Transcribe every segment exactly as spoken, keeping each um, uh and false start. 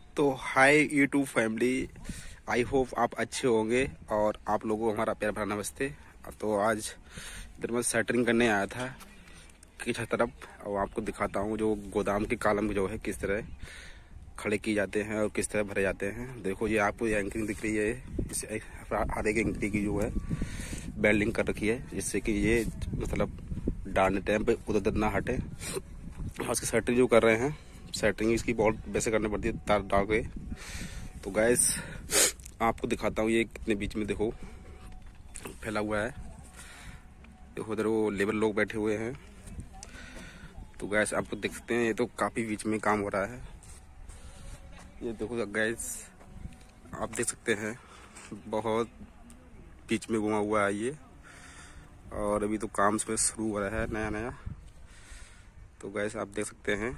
तो hi YouTube family, I hope आप अच्छे होंगे और आप लोगों को हमारा प्यार भरा नमस्ते। तो आज इधर मैं सेटरिंग करने आया था किस तरफ, और आपको दिखाता हूँ जो गोदाम के कॉलम जो है किस तरह खड़े किए जाते हैं और किस तरह भरे जाते हैं। देखो ये आपको ये एंकरिंग दिख रही है, इस हर एक एंकरिंग की जो है बेल्डिंग कर रखी है, जिससे कि ये मतलब डालने टाइम पे उधर उधर ना हटे। और उसकी सेटरिंग जो कर रहे हैं, सेटिंग इसकी बहुत वैसे करनी पड़ती है तार डाल के। तो गैस आपको दिखाता हूँ ये कितने बीच में देखो फैला हुआ है। देखो उधर वो लेबर लोग बैठे हुए हैं। तो गैस आपको देख सकते हैं, ये तो काफी बीच में काम हो रहा है। ये देखो गैस आप देख सकते हैं, बहुत बीच में घुमा हुआ है ये, और अभी तो काम इसमें शुरू हो रहा है नया नया। तो गैस आप देख सकते हैं,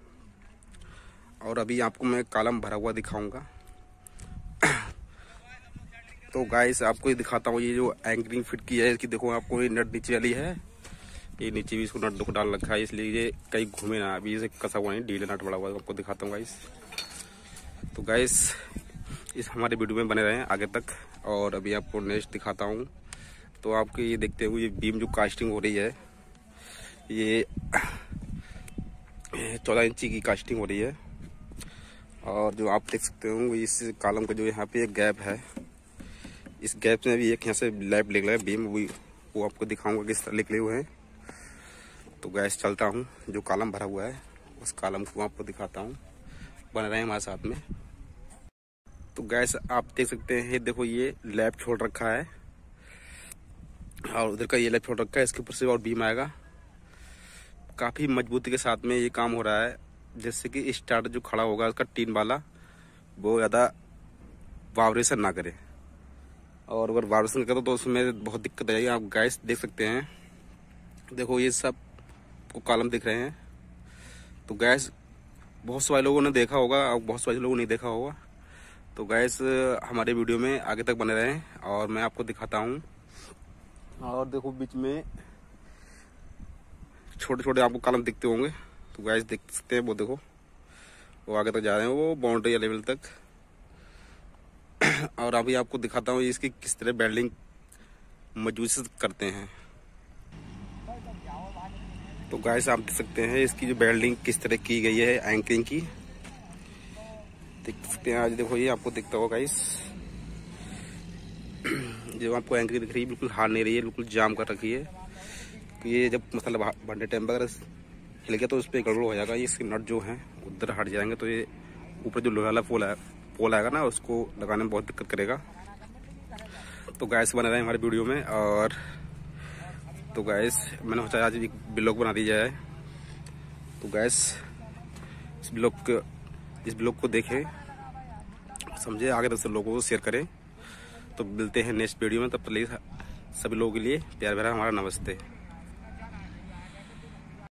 और अभी आपको मैं कॉलम भरा हुआ दिखाऊंगा। तो गाइस आपको ये दिखाता हूँ, ये जो एंकरिंग फिट की है इसकी देखो, आपको ये नट नीचे वाली है, ये नीचे भी इसको नट दुख डाल रखा है, इसलिए ये कहीं घूमे ना। अभी इसे कसा हुआ नहीं, ढीला नट बड़ा हुआ है, आपको दिखाता हूँ गाइस। तो गाइस इस हमारे वीडियो में बने रहें आगे तक, और अभी आपको नेक्स्ट दिखाता हूँ। तो आपको ये देखते हुए, ये बीम जो कास्टिंग हो रही है, ये चौदह इंची की कास्टिंग हो रही है। और जो आप देख सकते हो इस कॉलम का जो यहाँ पे एक गैप है, इस गैप में भी एक यहाँ से लैप निकला है बीम, वो वो आपको दिखाऊंगा किस तरह निकले हुए हैं। तो गैस चलता हूँ, जो कॉलम भरा हुआ है उस कॉलम को आपको दिखाता हूँ, बन रहे हैं हमारे साथ में। तो गैस आप देख सकते हैं, देखो ये लैप छोड़ रखा है और उधर का ये लैप छोड़ रखा है, इसके ऊपर से और बीम आएगा। काफी मजबूती के साथ में ये काम हो रहा है, जैसे कि स्टार्ट जो खड़ा होगा उसका टीन वाला, वो ज़्यादा वाइब्रेशन ना करे, और अगर वाइब्रेशन करे तो उसमें बहुत दिक्कत आएगी। आप गैस देख सकते हैं, देखो ये सब को कॉलम दिख रहे हैं। तो गैस बहुत सारे लोगों ने देखा होगा और बहुत सारे लोगों ने नहीं देखा होगा। तो गैस हमारे वीडियो में आगे तक बने रहें और मैं आपको दिखाता हूँ। और देखो बीच में छोटे छोटे आपको कॉलम दिखते होंगे। तो गैस देख सकते हैं, वो देखो वो आगे तक जा रहे हैं, वो बाउंड्री लेवल तक। और अभी आपको दिखाता हूँ इसकी किस तरह बेल्डिंग मजबूत करते हैं। तो गैस आप देख सकते हैं इसकी जो बेल्डिंग किस तरह की गई है एंकरिंग की, देख सकते हैं। आज देखो ये आपको दिखता होगा गाइस, जो आपको एंकरिंग दिख रही है बिल्कुल हार्ड नहीं रही है, बिल्कुल जाम कर रखी है। ये जब मतलब भरने टाइम पर अगर हिल गया तो उस पर गड़बड़ हो जाएगा, ये इसके नट जो हैं उधर हट जाएंगे, तो ये ऊपर जो लोहे वाला पोल है पोल आएगा ना, उसको लगाने में बहुत दिक्कत करेगा। तो गैस बना रहे हैं हमारे वीडियो में। और तो गैस मैंने सोचा आज एक ब्लॉग बना दी जाए। तो गैस इस ब्लॉग को इस ब्लॉग को देखें, समझे, आगे दस लोगों को शेयर करें। तो मिलते हैं नेक्स्ट वीडियो में, तब तक सभी लोगों के लिए प्यार भरा हमारा नमस्ते।